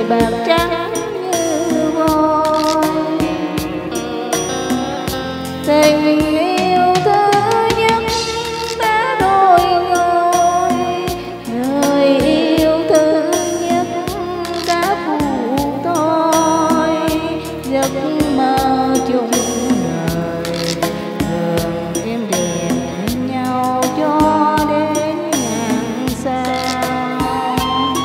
bạc trắng như vôi. Tình yêu thứ nhất đã đôi ngôi, người yêu thứ nhất đã phụ tôi. Giấc mơ chung đời thường êm đềm nhau cho đến ngàn sao.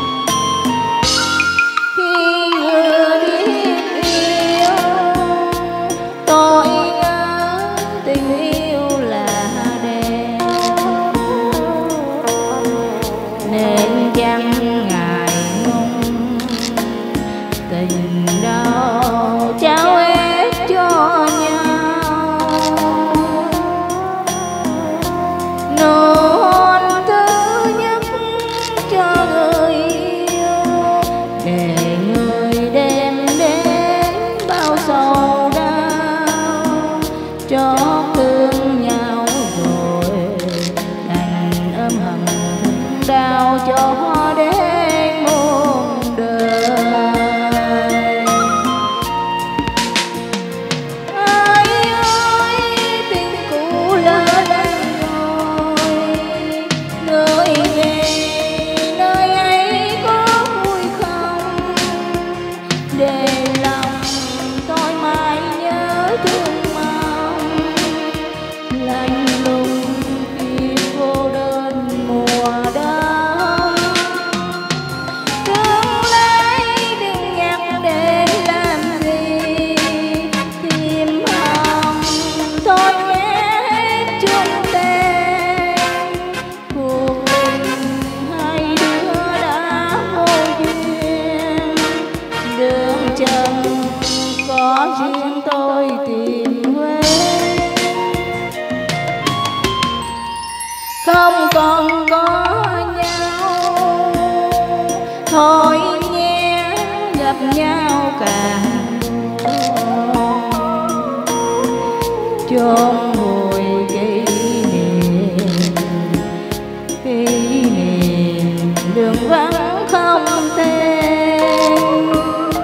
Khi vừa biết yêu tôi nhớ tình yêu là đèo, nên chẳng ngại ngùng tình đâu trao hết cho nhau. Nụ hôn thứ nhất cho người yêu, để người đem đến bao sầu đau. Cho thương nhau rồi đành ôm hận đau cho đến muôn đời. Ai ơi tình cũ lỡ lăn rồi, người về nơi ấy có vui không? Để lòng tôi mãi nhớ thương mong, lạnh lùng khi cô đơn mùa đông. Tương lai đừng nhắc để làm gì, tìm hồng thôi nhé hết chung tên. Cuộc tình hai đứa đã vô duyên, đường trần có riêng tôi tìm quên. Không còn có nhau thôi nhé, gặp nhau càng buồn. Chôn vùi kỷ niệm đường vắng không tên.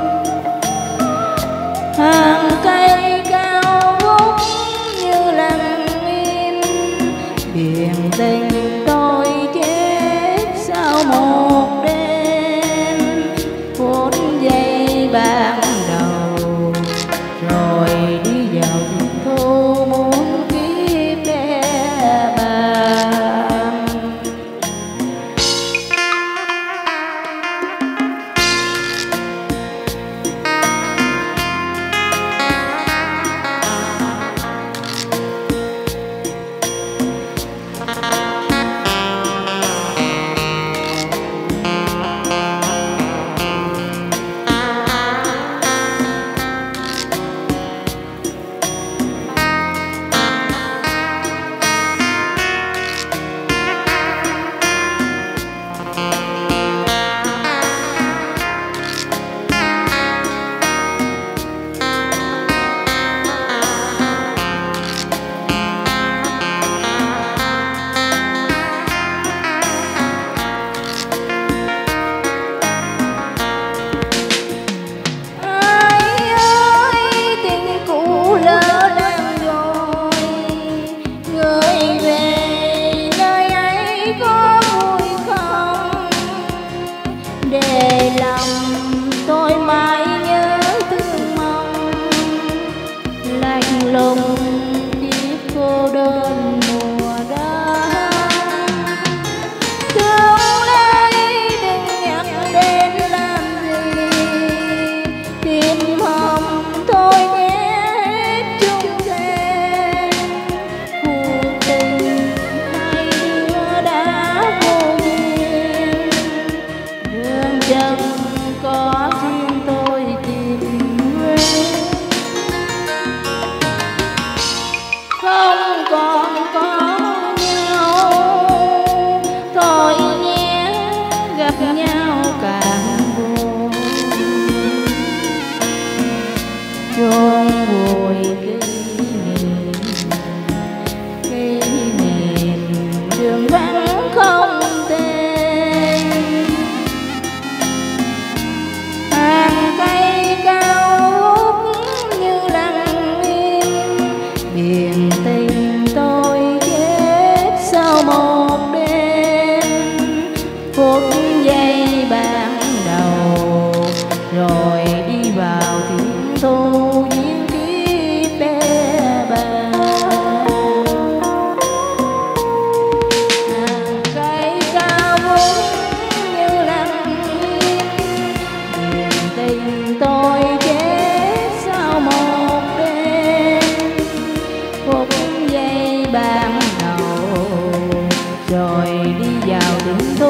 Hàng cây cao vút như lặng im, biển tình tôi chết sau một đêm. Phút giây ban đầu rồi đi vào thu muốn giây ban đầu, rồi đi vào thiên thu duyên kiếp bé bàng. Hàng cây cao vút như lặng im, niềm tình tôi chết sau một đêm. Phút giây ban đầu, rồi đi vào thiên thu